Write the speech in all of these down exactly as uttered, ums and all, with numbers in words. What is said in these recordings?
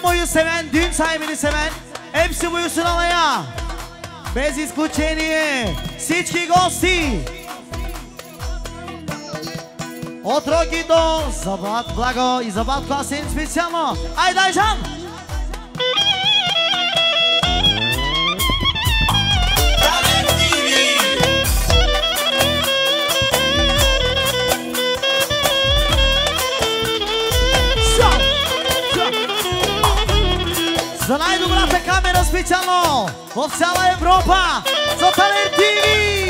Memo'yu seven, düğün sahibini seven hepsi buyursun alaya. Bez isključenije, всички гости. От Рокито, за Влад Благо и за Влад Класен специално. Айде, Айжан! За най-добрата камера специално в цяла Европа, за Талент ти ви!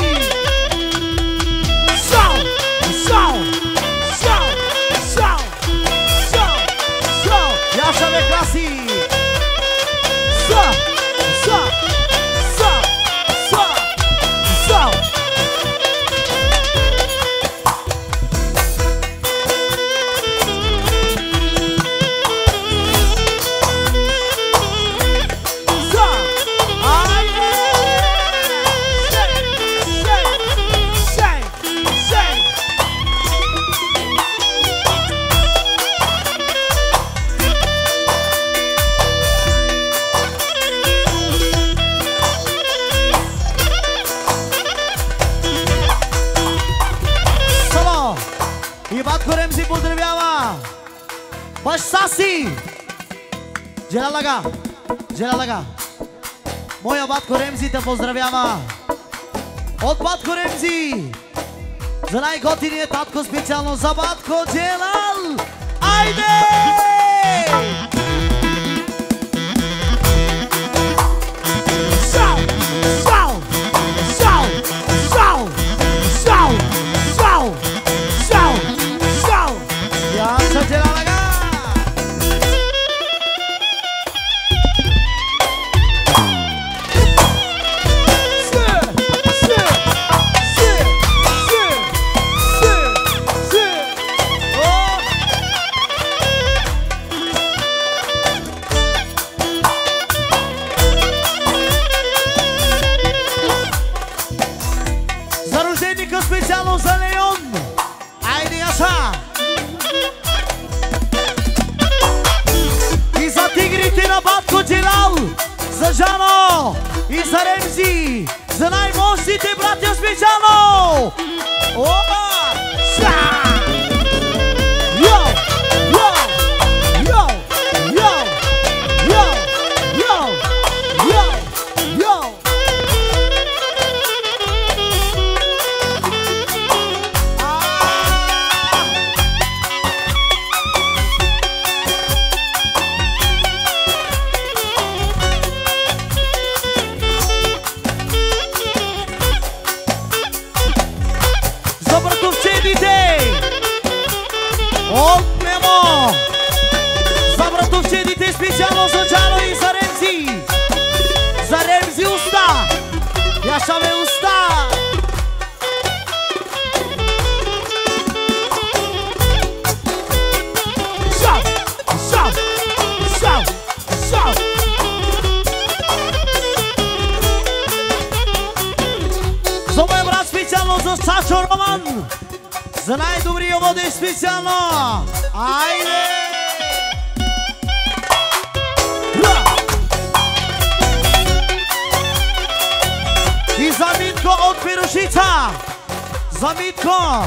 Шоу! Шоу! Шоу! Шоу! Шоу! Шоу! Яша ме краси! Шоу! Шоу! Шоу! Шоу! Шоу! Ремзи поздравява баща си. Джелалага, Джелалага. Моя батко Ремзи те поздравява. От батко Ремзи за най-готиният татко специално за батко Джелал. Айде! Шау! Шау! Шау! Шау! Шау! Шау! Шау! Яша Джелалага! За рожденика специално за Леон! Айде, Яша! И за тигрите на батко Джелал, за Жано и за Ремзи, за най-мощните братя специално! Опа! Ша! Йо! Йо! Йо! Йо! Йо! Йо! Йо! Йо! От Мемо за братовчедите специално за Джано и за Ремзи. За Ремзи уста. Яша ме уста. Шау! Шау! Шау! Шау! За моя брат специално за Сашо Роман. За най-добрия водещ специално! Айде! И за Митко от Пирушица! За Митко!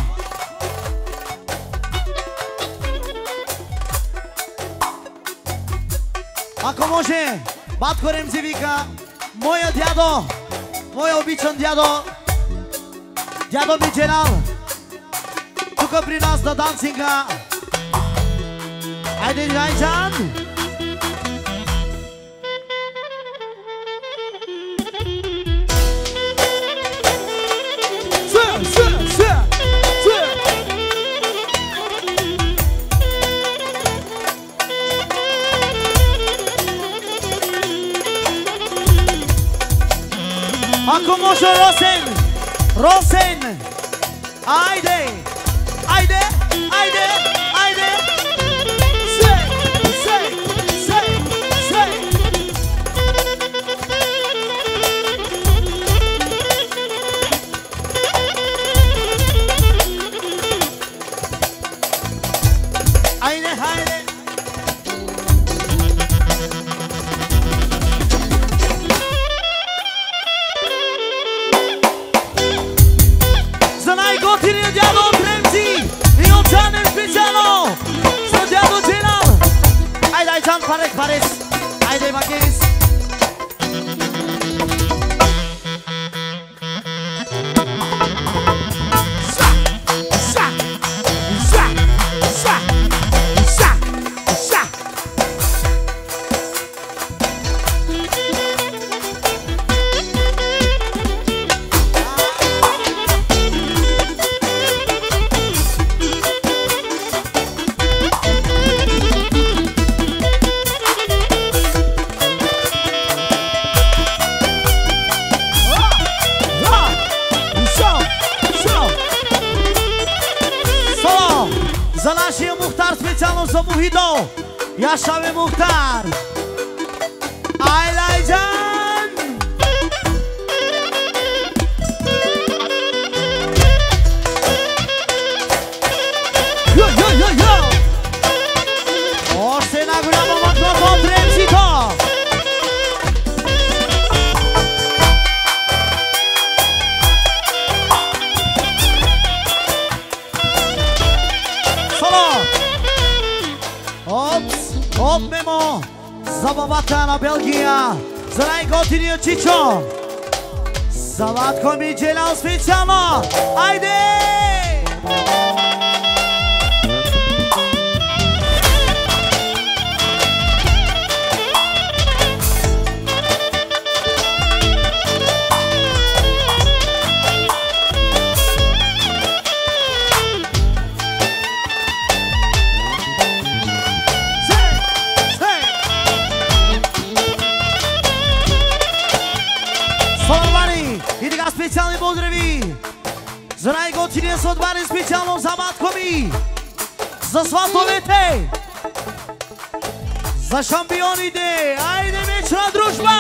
Ако може, батко Ремзи вика, моя дядо, моя обичан дядо, дядо ми Джелал, тук при нас на дансинга. Айде, Айжан! Се, се, се, се! Ако може, Росен! Росен! Айде! Айде! Айде! Айде! Сей! Сей! Сей! Сей! Айде! Айде! Haide, Machis! Yaşa ve Muhtar Aylaycan Yo yo yo yo Ošte na gramo mikrofon Tremsito Solo Ops От Мемо за бабата на Белгия, за най-готиния Чичо, за Владко Миджелян специално. Айде! Специални поздрави за най-готиния сватбарен, специално за Матко ми, за сватовете, за шампионите. Айде, вечна дружба!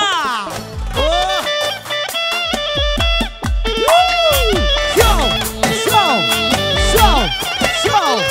Шоу! Шоу! Шоу! Шоу!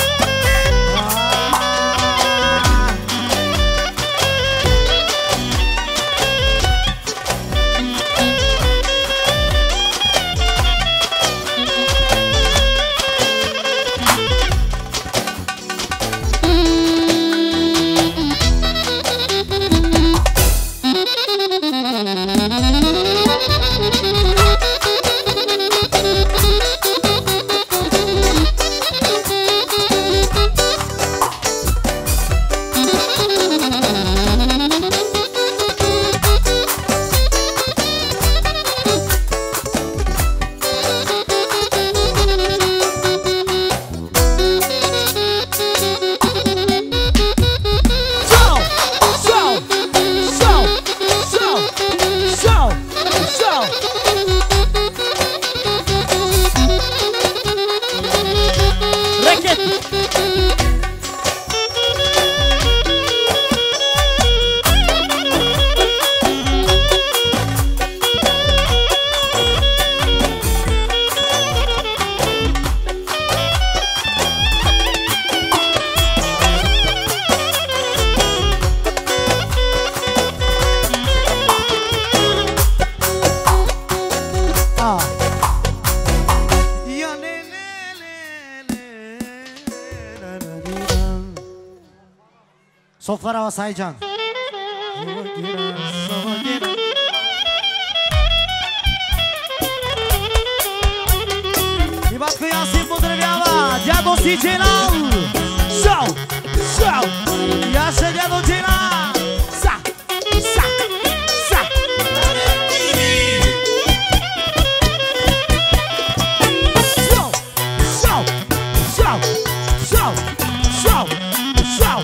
Soflara ve Saycan. И Батко Ясин поздравява дядо си Джелал. Шоу! Шоу! Яше дядо Джелал. Са! Са! Са! Шоу! Шоу! Шоу! Шоу! Шоу! Шоу!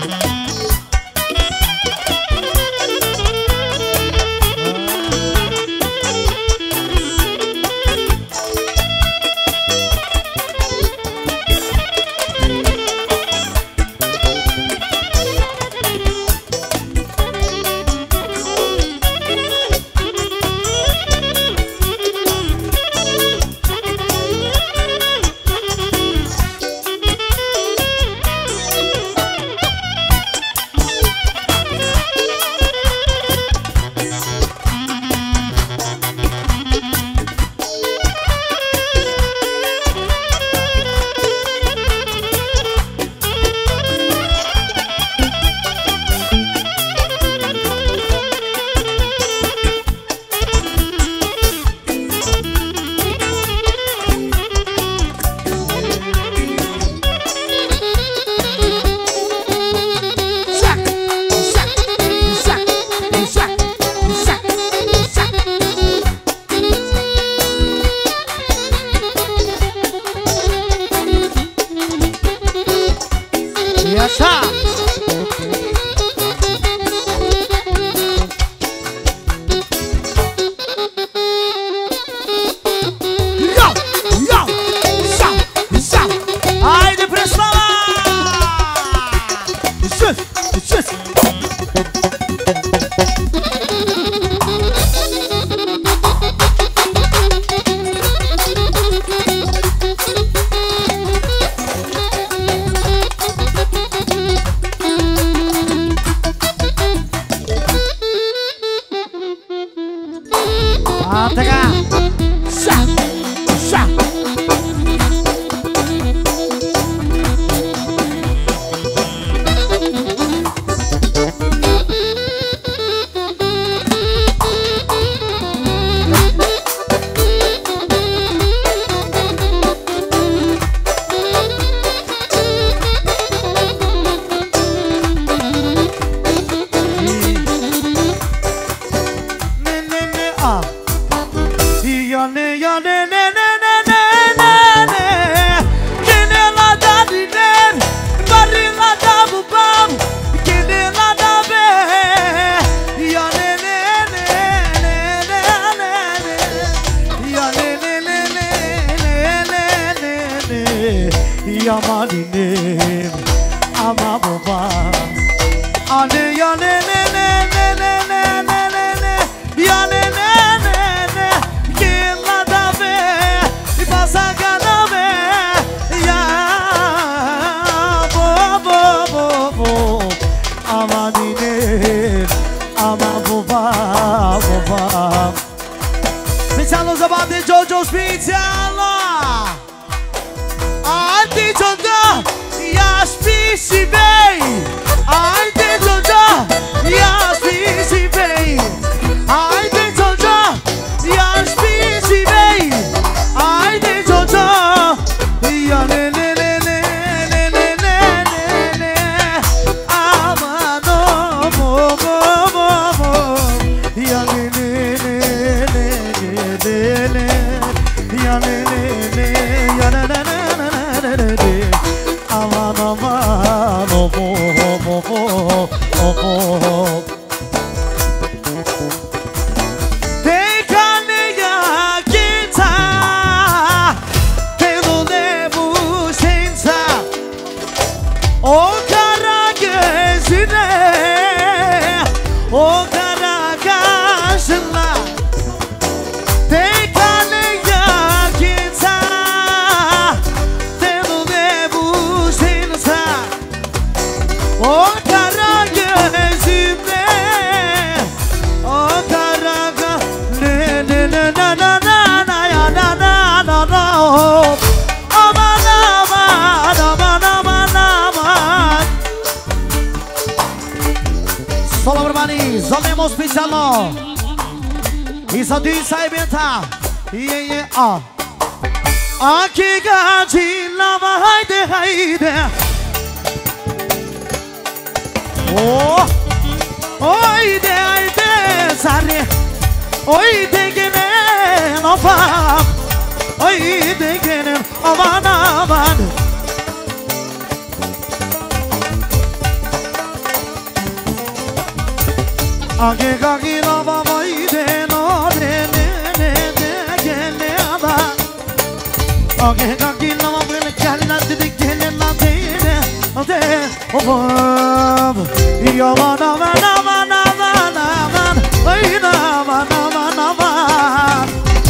А, така. Ша, ша. Yamaninem ama baba ane ya ne ne ne ne ne ne ne ne ne ya ne ne ne ne kila da be ibasaka da be ya bo bo bo bo amaninem ama baba baba Special zabate Jojo special. Alte Jojo, yaş si bey. Alte Jojo, yaş si bey. Alte Jojo, yaş si bey. Alte Jojo, ya ne ne ne ne ne ne ne ne. Aman o mo mo mo mo. Ya ne ne ne ne ne ne. Ya ne ne ne ya ne ne ne. Aman aman of of of of of Tekane ya kita Telone bu sensa O kara gözüne O kara kaşınla Tekane ya kita O kara gözümle O kara ne ne ne na na na na ya na na na na Aman aman aman aman aman Solo urbani, zolemo specialno I za dy sa e bjenta Je je a Aki gaci lava hajde hajde Oh, oyde ayde sarı, oyde gene nafam, oyde gene aman aman. Age kaki nafam oyde no ne ne ne ne gene aman. Age kaki nafam böyle gelin dedik gelin lan teyze, ade obam. Yaman aman aman aman aman ay aman aman aman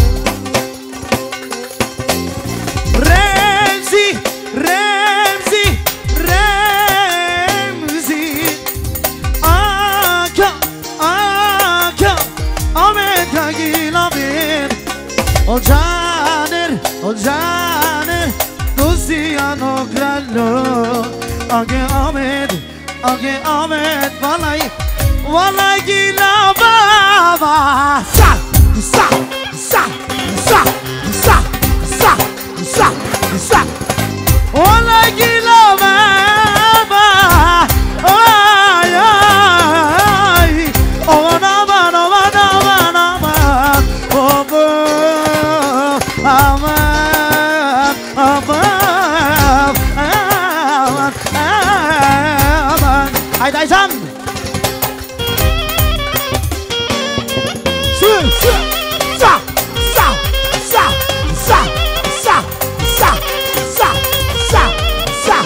Remzi Remzi Remzi Aka Aka Amerika gilabir O caner O caner Luciano Grallo Age Ahmet Age Ahmet Valay Valay gila baba Sa Sa Sa Sa Sa Sa Sa Sa Valay gila baba Ay ay Aman aman aman aman aman Aman Aman Aman Aman Haydi Ayşan Şu şu Sa Sa Sa Sa Sa Sa Sa Sa Sa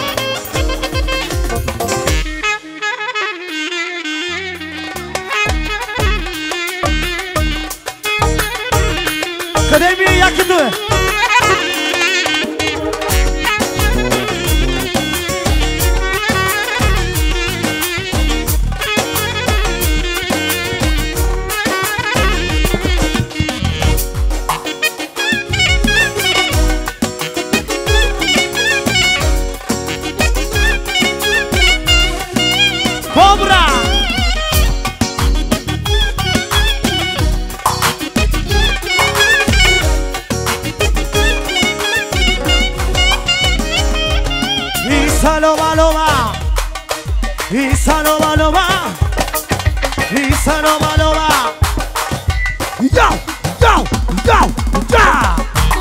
Kademiye yakındı Lisa Nova Nova. Yo, yo, yo, yo.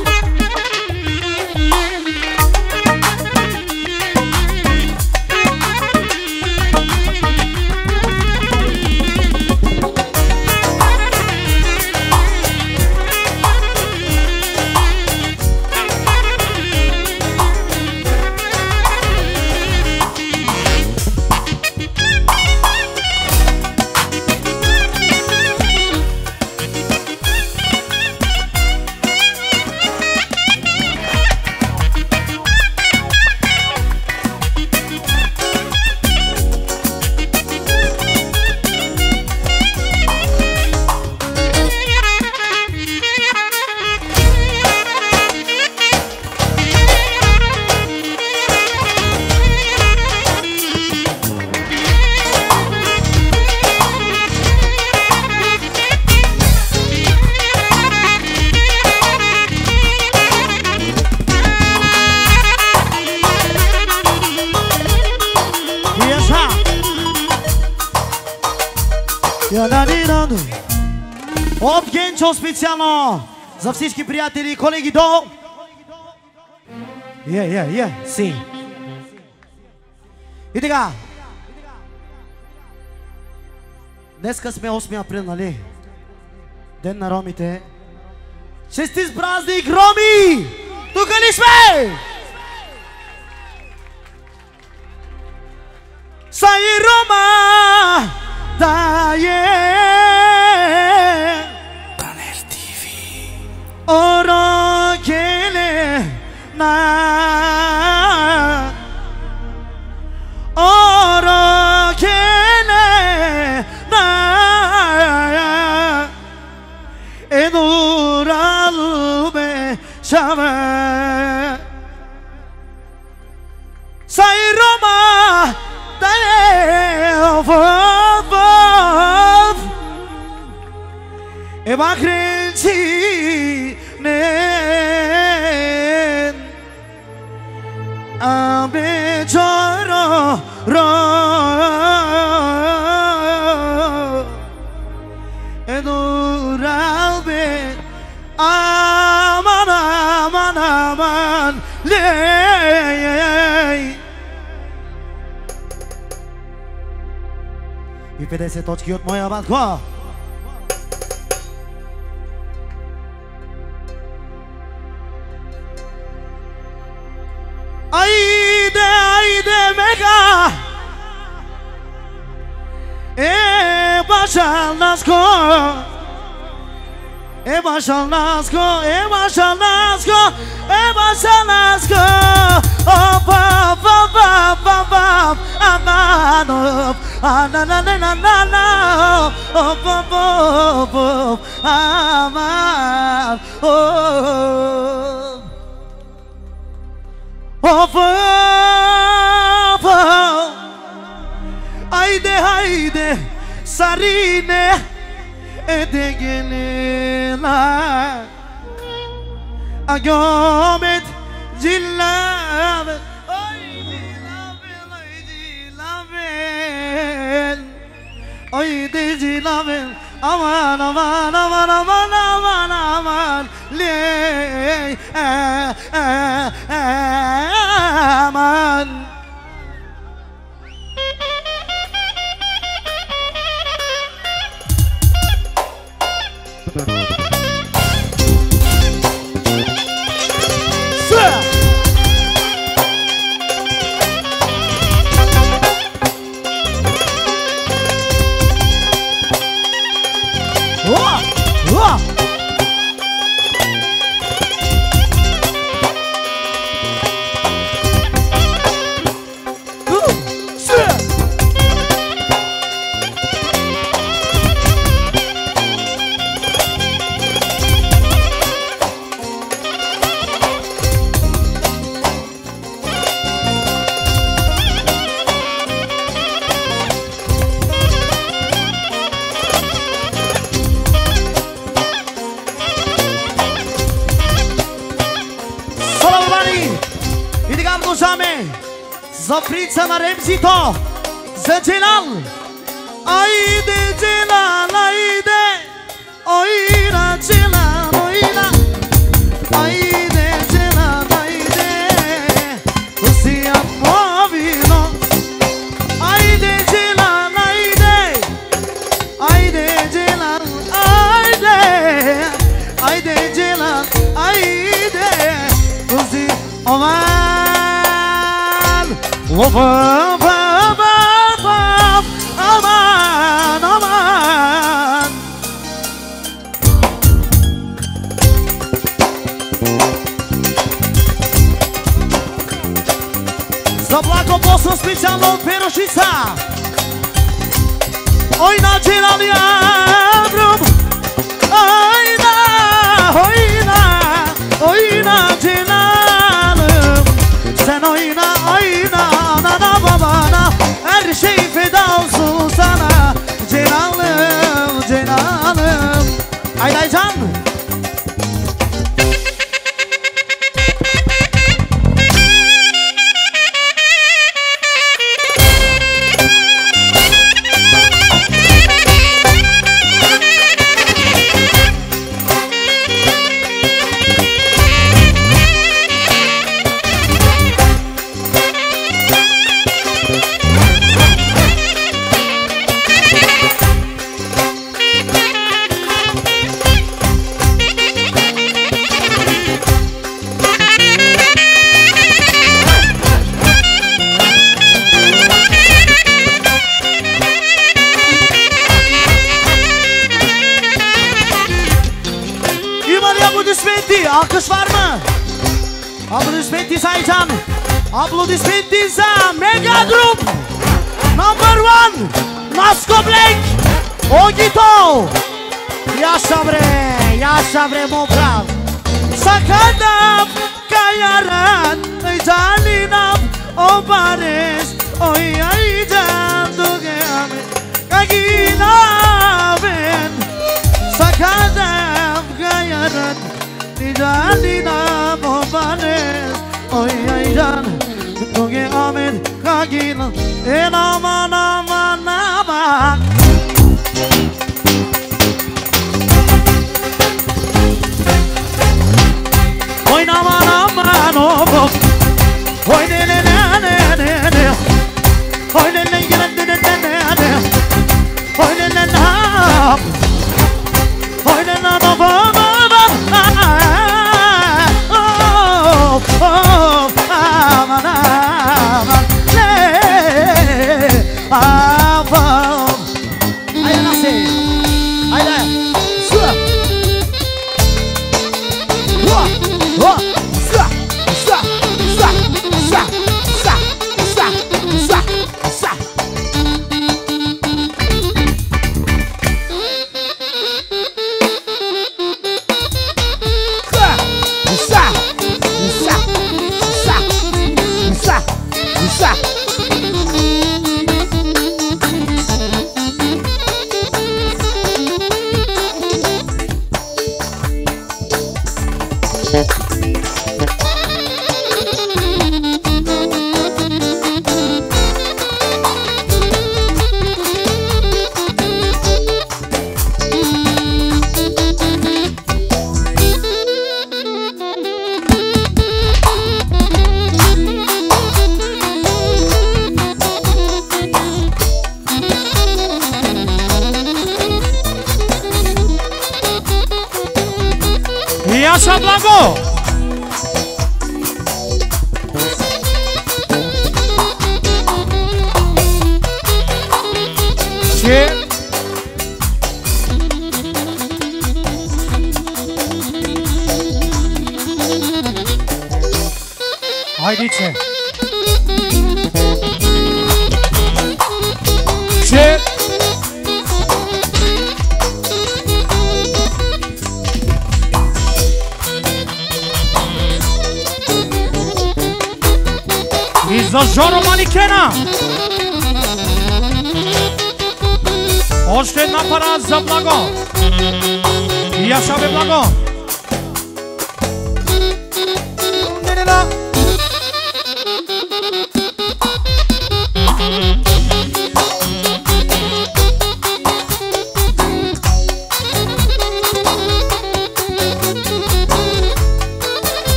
От Генчо специално за всички приятели и колеги до... Е, е, е, си. И така. Днеска сме осми април, нали? Ден на ромите. Честит празник, роми! Тука ли сме? Сай Рома! Да е! Ora kele na Ora kele na Enural be şave Say Roma da of of E bakrenci Abe choro ro Edural be aman aman aman lej И петдесет точки от моя батко. Айде, айде, мега! Е, башал наско! Е, башал наско! Е, башал наско! Е, башал наско! О, па, па, па, па, па! Амано! Ананананана! О, па, па, па! Амано! Of, of, of. Haydi haydi sarine edegelina Agomet cilaven Oy cilaven, oy cilaven Oy de cilaven Aman aman aman aman aman aman Ley eh, eh, eh, aman За фрица на Ремзито, за Джелал, Ajde Đelan, ajde, ojna Đelan, ojna. Ajde Đelan, ajde, usijam povino. Ajde Đelan, ajde, ajde Đelan, ajde. Ajde Đelan, ajde, uzi oman. Oman, oman, aman, aman. Za Blago Bosnu specijalno od Perušica. Ojna Đelan Jabrum, ojna, ojna, ojna Đelanım. Sen oyna, oyna, anana babana, her şey feda olsun sana. Celalım, Celalım. Aylaycan. Alkış var mı? Aplodismenti Saycan. Aplodismenti za Mega Group Number One Nasko Black Ogito. Yaşa bre, yaşa bre moj brat. Sakadam kayaran Zalinam obares. Oj ajdan dugame Kaginaven. Sakadam kayaran Zalinam obares. Oy aydan Toge amen kagina. En aman aman aman. Oy aman aman aman. Oy ne ne ne ne ne ne. Oy ne ne ne ne ne ne ne. Oy ne ne ne. Oy ne ne ne. Aman aman le aman. Haydi nasıl? Haydi. Sua. Sua. Sua. Sua. Sua. Sua. Sua. Sua. Sua. Sua. Sua. Yaşa Blago. Şey. Haydi içe. Şey. И за Жоро Маликена. Още една пара за Благо. И Яша бе Благо.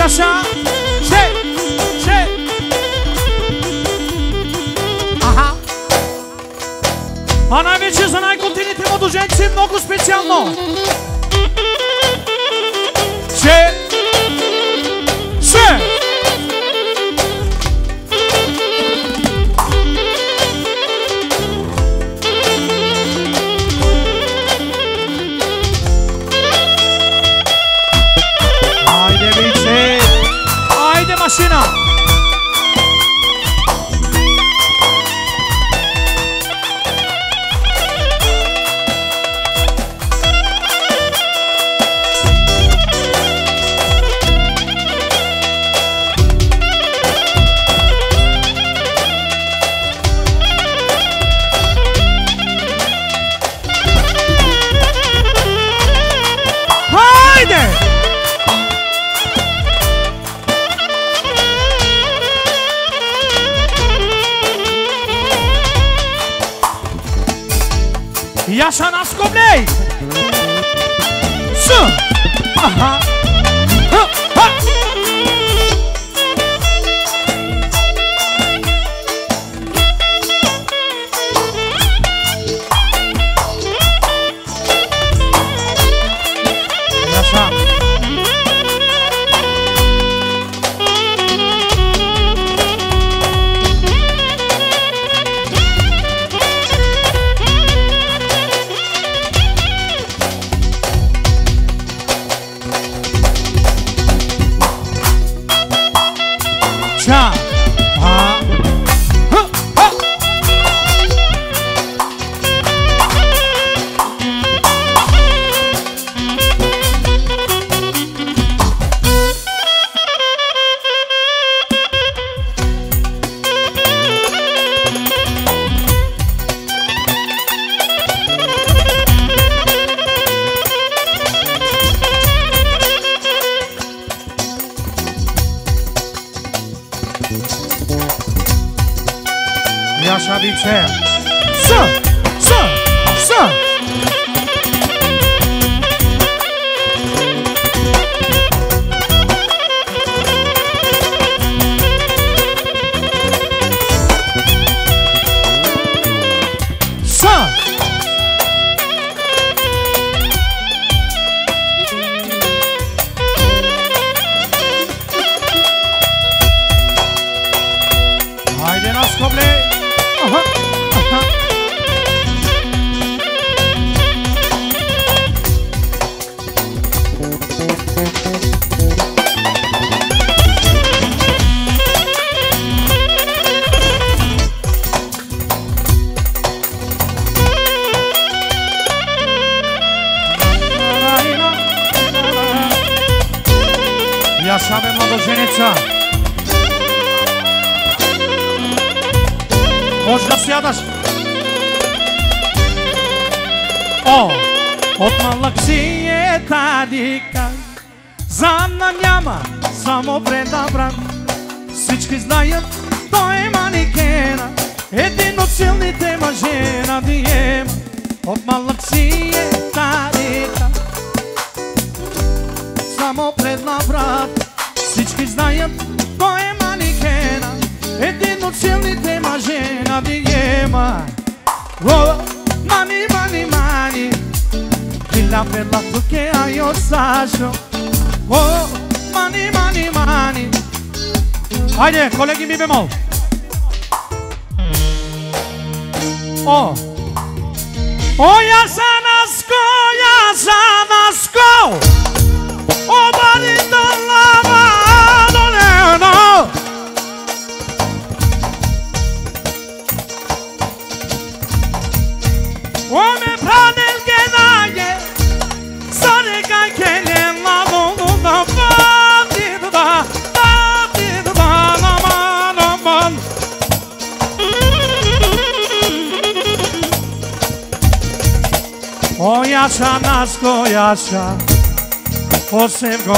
așa. Ce? Ce? Aha. A najveće za najkontinentnim oduženci, mnogo specijalno. Че? Че? Ajde, biće. Ajde, mašina. Jaša nas koblej! S! Aha! H! Ha! Jaša! Cha, ha, ha, ha. Jaša biće. S, s, s. S. Ajde nas koble. Aha, aha. Jaša me mladoženica. Možeš da sjadaš. О, от малък си е тадика, знам няма само вреда брат. Всички знаят, той е манекена, един от силните мъже на Диема. От малък си е тадика, само предна брат. Всички знаят, той е манекена, един от силните мъже на Диема. О, mani, mani, mani, la bella tu che hai osaggio. Oh, mani, mani, mani. Haydi, kolegi mi bemol. Oh, oh ya sanasko, ya sanasko. Oh, bonito lava, no, no. Oh, me prende il ghenaie, sare che le lavo da fatti da fatti da la mano man. Oh, Jaša nasko, Jaša, osem go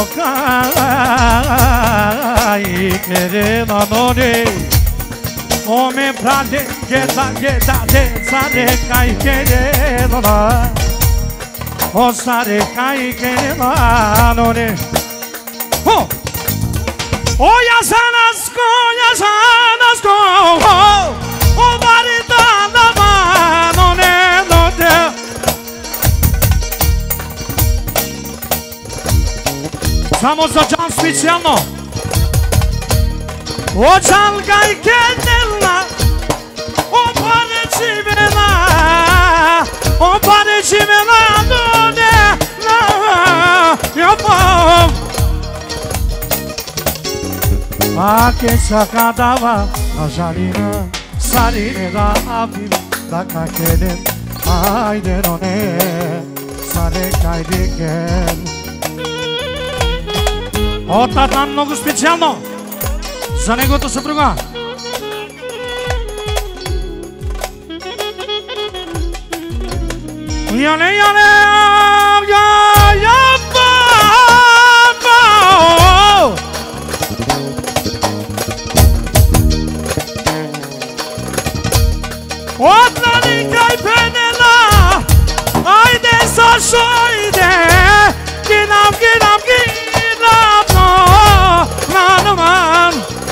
kaj kere na nore. O me prende geta geta de sare kai kere na. O sare kai kere na nore. Ho O Jasanasko, Jasanasko, o Baritana mano neno te. Samo za Jan specijalno. O Čalga i Kenelna, o Parećivena, o Parećivena, no ne, na, jopom. A che sakadava, a Jarina, salire da abim, da kakeden, ajde no ne, sare kajdiken. O tata много специално за неговата съпруга. Яне, яне, я, я, ба, ба, Otlani kaj penela, ajde Sašo ide, ginam, ginam, ginam, no, nanoman.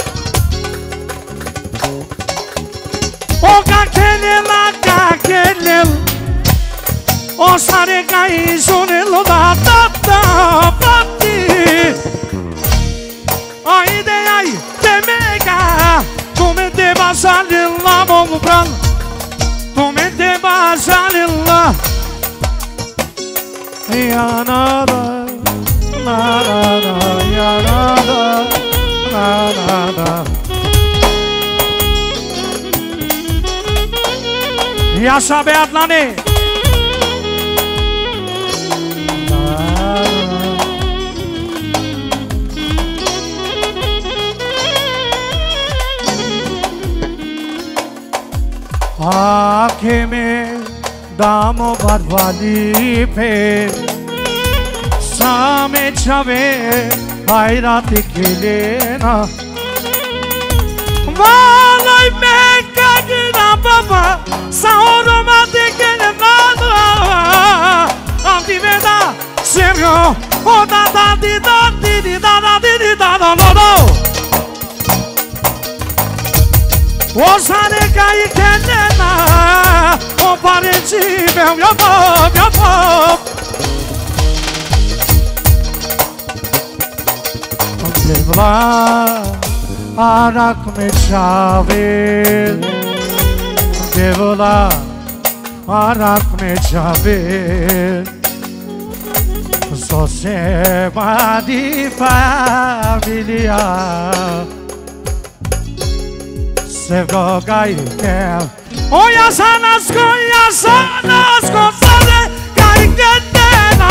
O kakenela, kakenel, o sare kaj sunelo da da da pati. Ajde, aj, temega, come te basalilla mogu pran. Come te basalilla ya nada nada ya nada nada ya sabe Atlani आँखें में दामो बदवाली पे सामे छवे आई रात खेले ना वालाई में कगना बाबा साओरो माते के ना आंटी बेटा सेम्यो ओ दा दा दी दा दी दी दा दा दी दी दा दा नो नो O sare kai kenena, o Parećive, jopop, jopop. Devla, arak me čave, devla, arak me čave. Sosema di familia. Sevgo gajkel O Jasanasko, Jasanasko Sare gajketena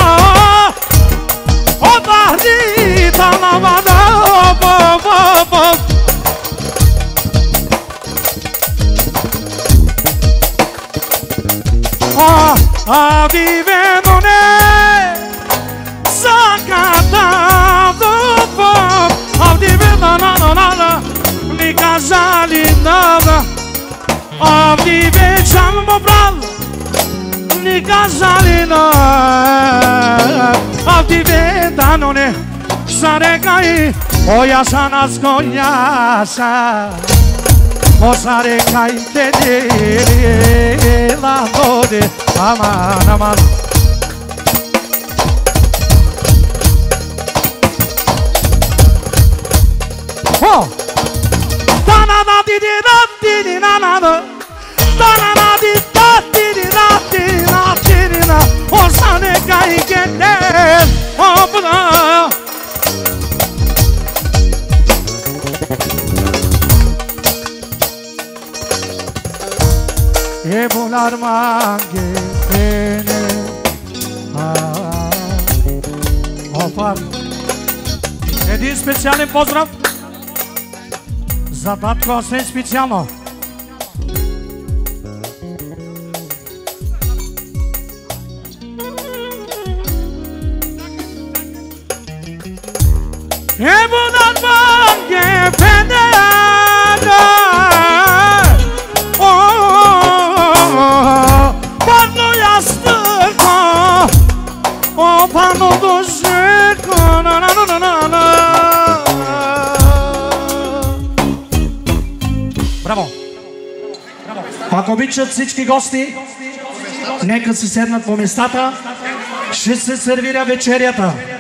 O Bahri talamada Bo, bo, bo O Avdivenone Sakatavdo Bo Avdivenona Mi kazali nada Avdive čam pobral Mi kazali nada Avdive danone Sare kaj O Jasanasko jasa O sare kaj te dela node Aman, aman Oh! Da-na-na di-di-da-di-di-na-na-na Da-na-na-di-da-di-di-da-di-da-di-da O sane kaj gelen O buna E bular mange bene Опа Един специален поздрав За татко Асен специално. Evo dat bange penega Pano jastıko O pano dožeko Na na na na na Ако обичат всички гости, нека се седнат по местата. Ще се сервира вечерята.